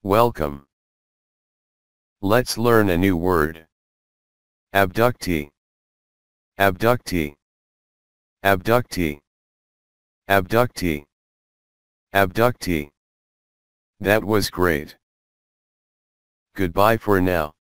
Welcome. Let's learn a new word. Abductee. Abductee. Abductee. Abductee. Abductee. That was great. Goodbye for now.